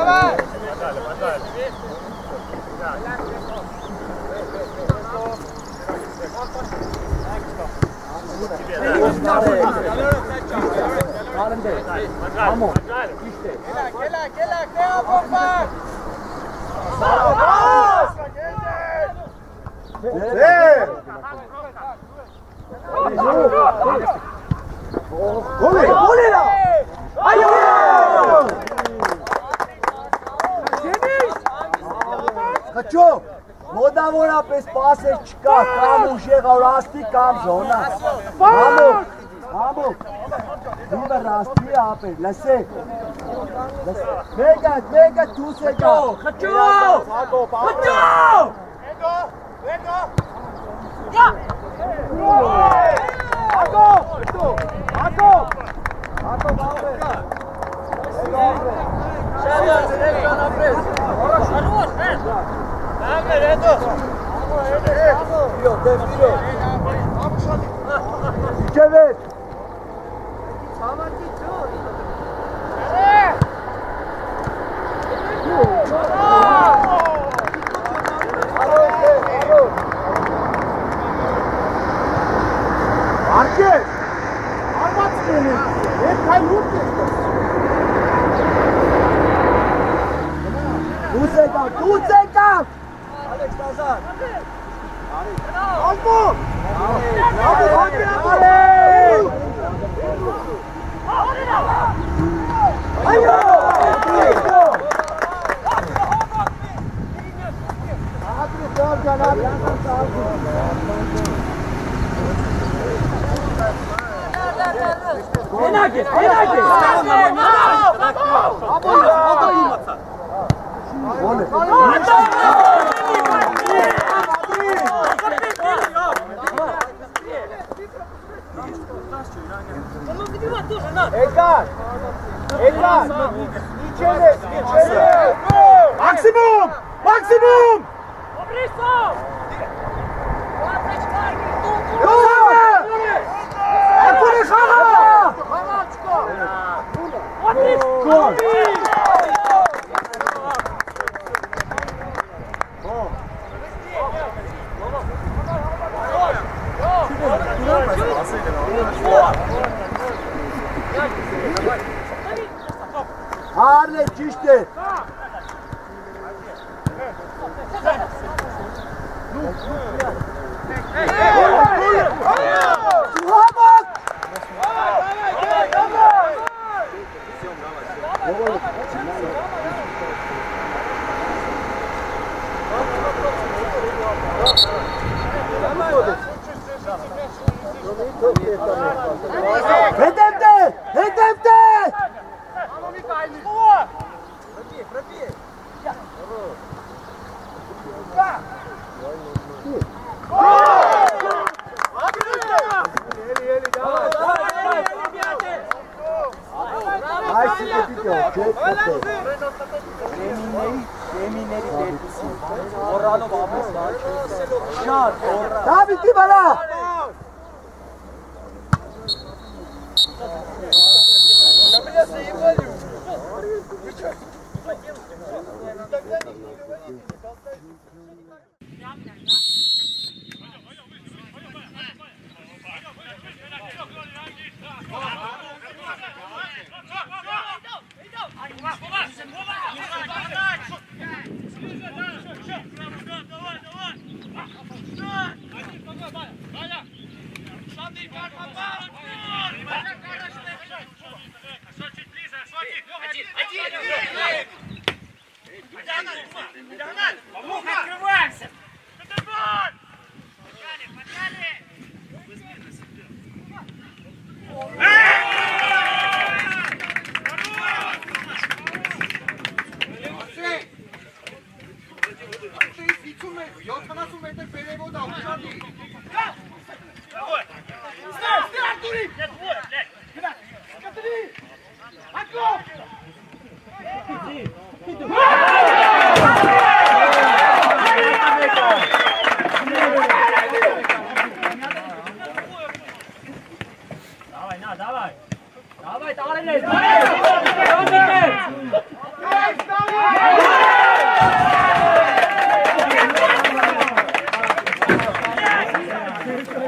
Хочу! Մոդավորա պես պասեր չկա, կամ ուժեղ ռաստի, կամ զոնա։ Համոք, դուվը ռաստի ապեր, լսեք։ Մեգա, դուս եկա։ Խճո! Çevir. Arke. Armat seni. Hep kaybut. Tuzeka. Alex Nazar. Alpo. Edgar! İçeri! Maksimum! Harle çişti. Hedefte! David Dybala! Открываемся! Давай, давай, давай, давай, давай, давай,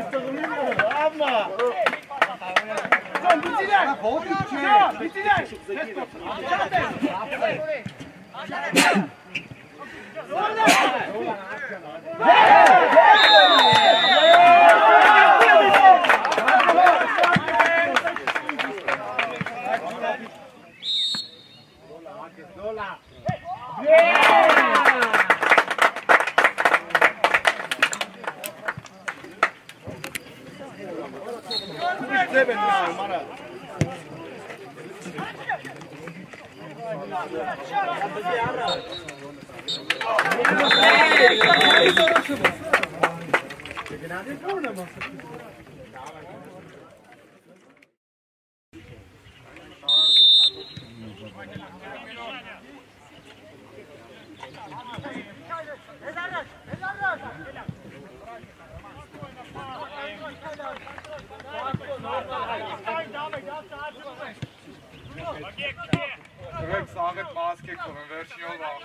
Direkt sagen, Basket kommen, wer ist hier auch?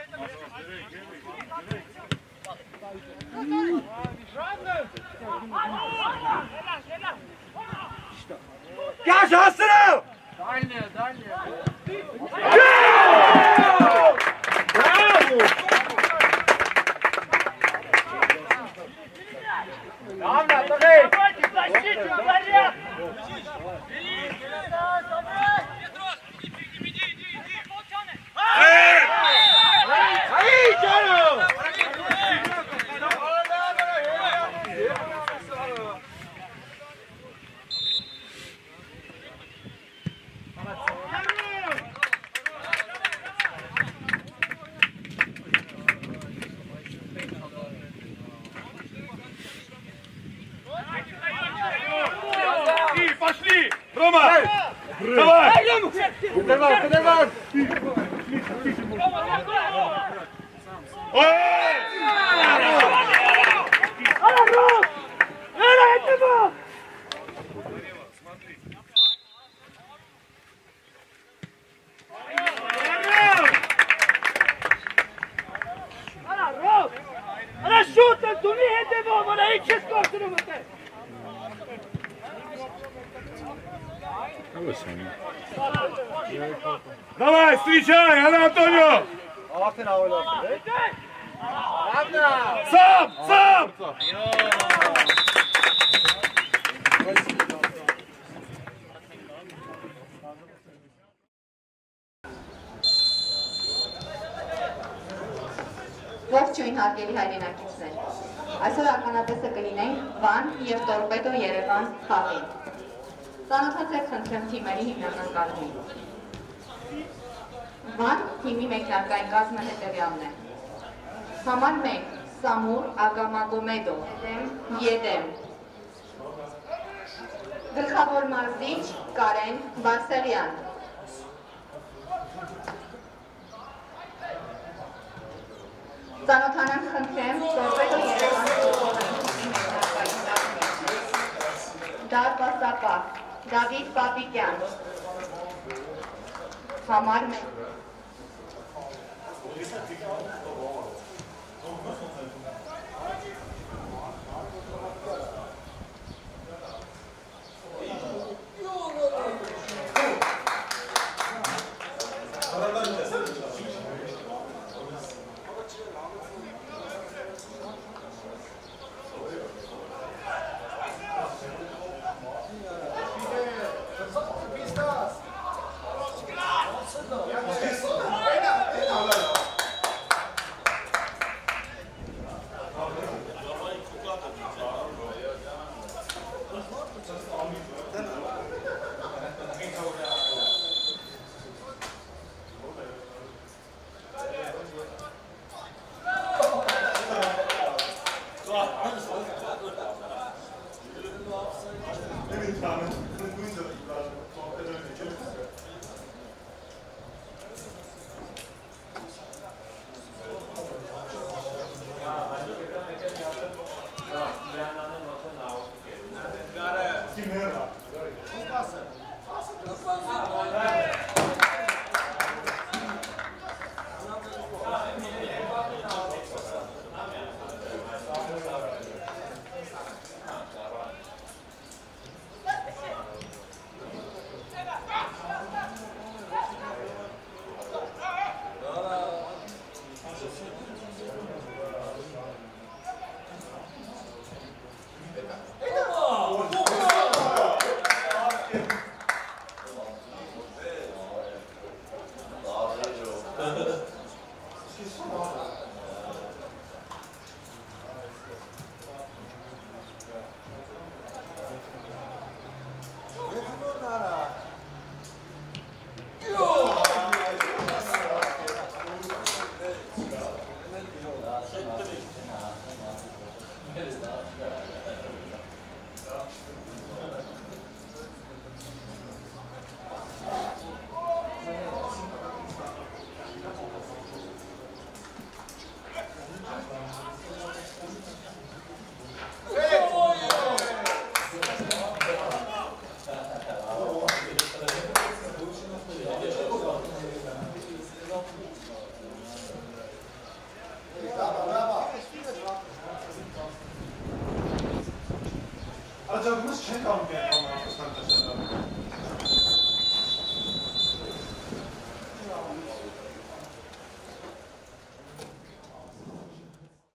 Gaz, hast du noch? Daniel. Bravo! Пошли! Рома! Давай! Давай! Ana šutem, tu nije devo, ona iće skočeno na te. Давай, встречай, Анатолио! Сам! Ողջույն հարգելի հայրենակիցներ, այսօր ականատեսը կլինենք Վան և Տորպեդո Երևան խաղին։ Ծանոթացեք խնդրեմ թիմերի հիմնական կազմին։ Վան թիմի մեկնարկային կազմը հետևյալն է։ Համար 1. Սամուր Ագամագոմեդո, Єդեմ։ Գլխավոր մարզիչ Կարեն Վարսեղյան։ Ծանոթանանք խնդրեմ Տորպեդո Երևան ֆուտբոլային մեկնարկային կազմին։ Դարպասապահ Դավիթ Պապիկյան։ Համար 1. Acaba check out get on our